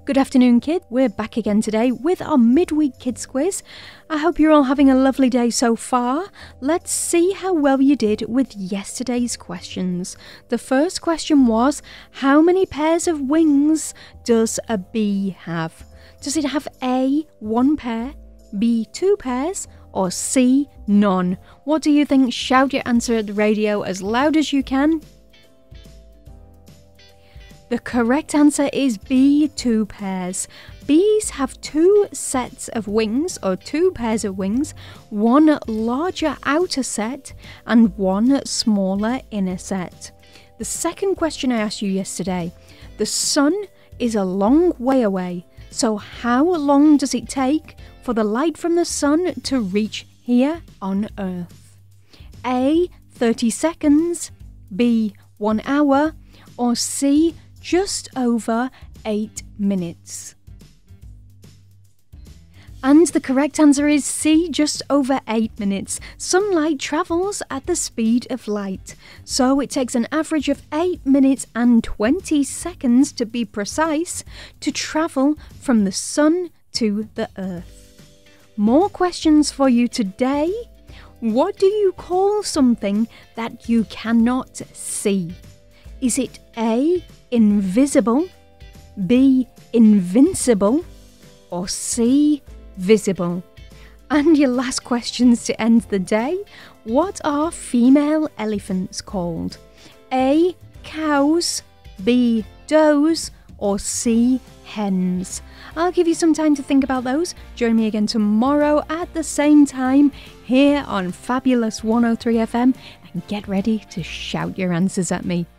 Good afternoon, kid. We're back again today with our midweek kids quiz. I hope you're all having a lovely day so far. Let's see how well you did with yesterday's questions. The first question was, how many pairs of wings does a bee have? Does it have A, 1 pair, B, 2 pairs, or C, none? What do you think? Shout your answer at the radio as loud as you can. The correct answer is B, 2 pairs. Bees have 2 sets of wings, or 2 pairs of wings, 1 larger outer set and 1 smaller inner set. The second question I asked you yesterday, the sun is a long way away, so how long does it take for the light from the sun to reach here on Earth? A, 30 seconds, B, 1 hour, or C, just over 8 minutes. And the correct answer is C, just over 8 minutes. Sunlight travels at the speed of light, so it takes an average of 8 minutes and 20 seconds to be precise to travel from the sun to the earth. More questions for you today. What do you call something that you cannot see? Is it A, invisible, B, invincible, or C, visible? And your last questions to end the day. What are female elephants called? A, cows, B, does, or C, hens? I'll give you some time to think about those. Join me again tomorrow at the same time here on Fabulous 103 FM and get ready to shout your answers at me.